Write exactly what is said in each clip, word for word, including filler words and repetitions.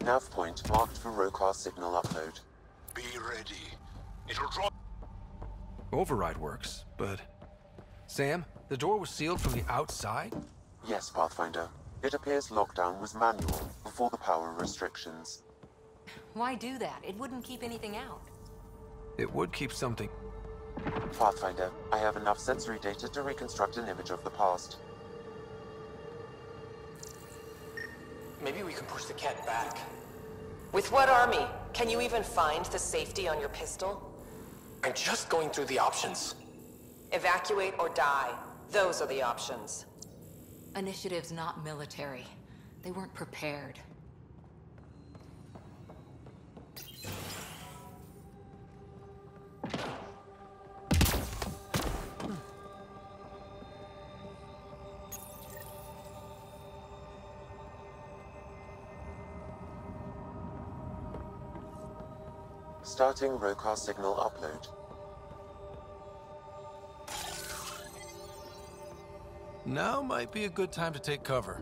Nav point marked for Roekarr signal upload. Be ready. It'll drop. Override works, but... Sam, the door was sealed from the outside? Yes, Pathfinder. It appears lockdown was manual before the power restrictions. Why do that? It wouldn't keep anything out. It would keep something... Pathfinder, I have enough sensory data to reconstruct an image of the past. Maybe we can push the cat back. With what army? Can you even find the safety on your pistol? I'm just going through the options. Evacuate or die. Those are the options. Initiative's not military. They weren't prepared. Starting Roekarr signal upload. Now might be a good time to take cover.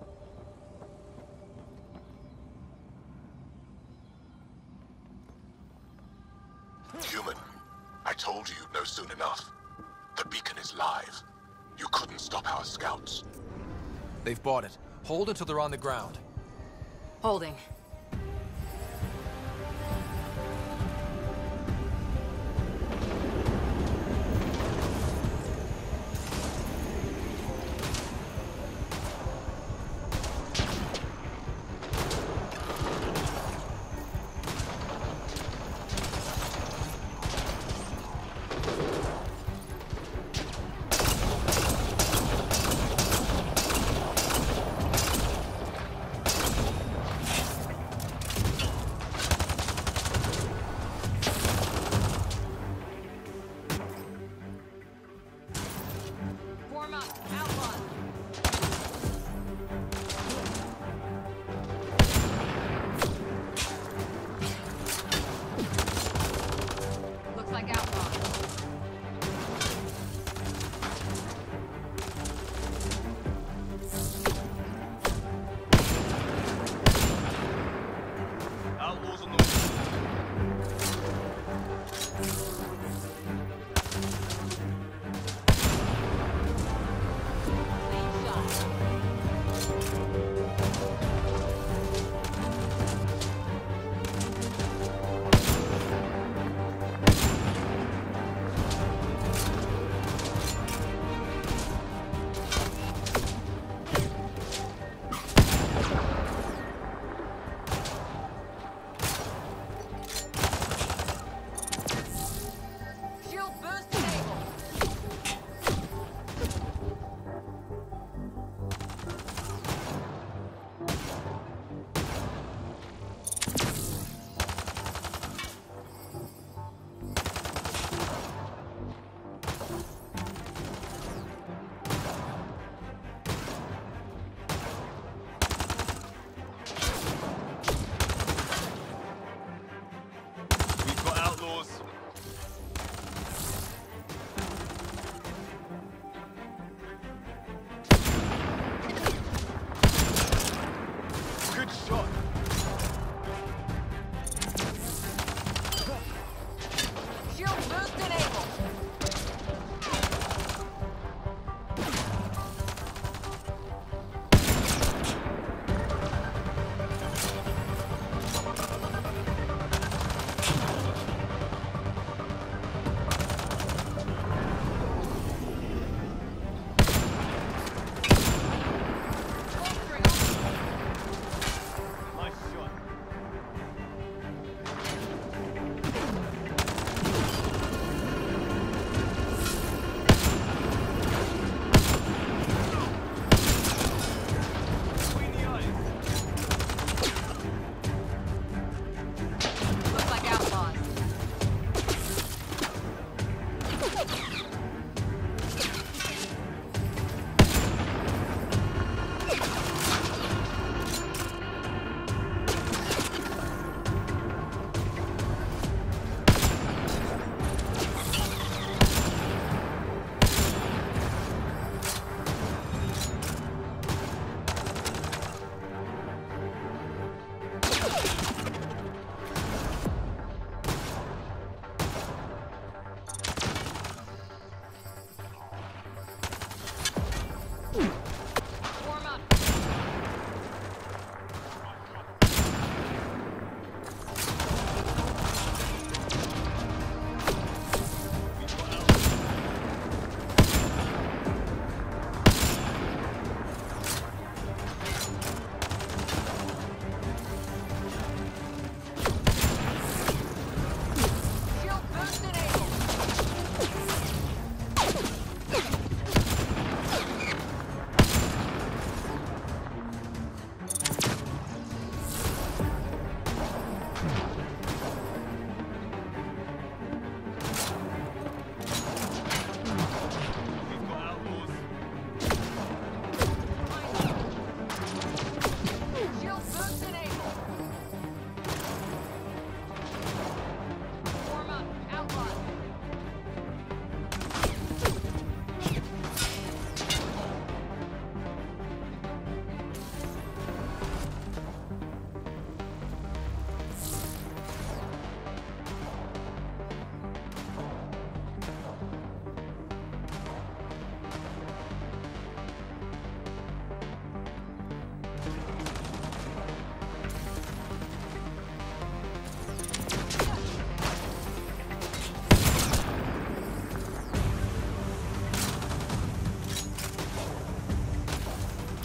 Human, I told you you'd know soon enough. The beacon is live. You couldn't stop our scouts. They've bought it. Hold until they're on the ground. Holding.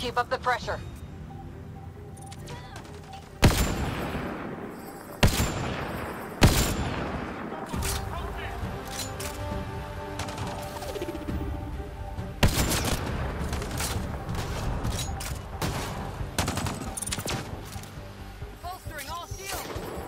Keep up the pressure. Bolstering all shields.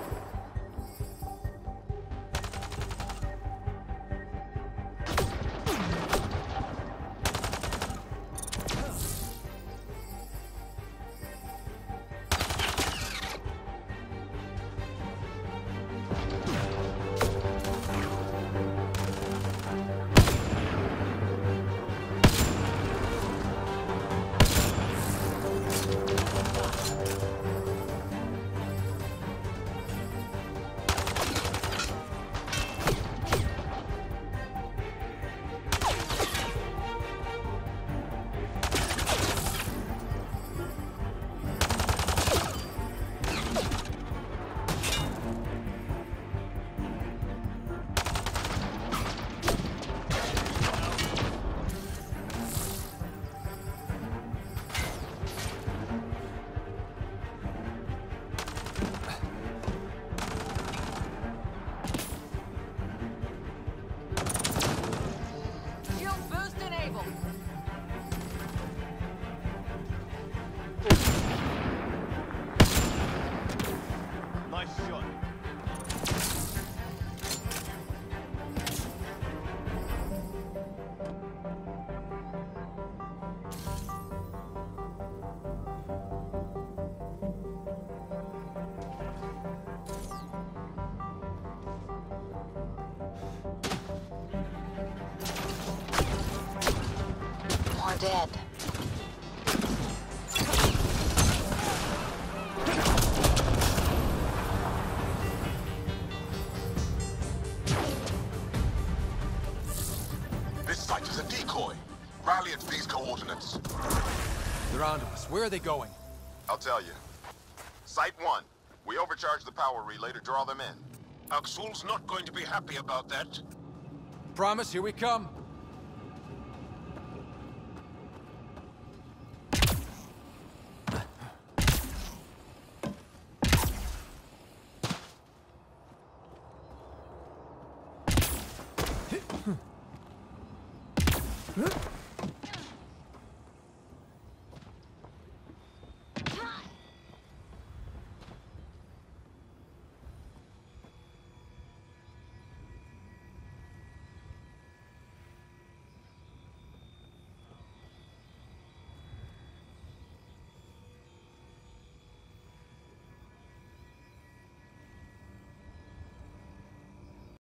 Shield boost enabled. Nice shot. More dead. This site is a decoy. Rally at these coordinates. They're onto us. Where are they going? I'll tell you. Site one. We overcharged the power relay to draw them in. Axul's not going to be happy about that. Promise, here we come. Huh?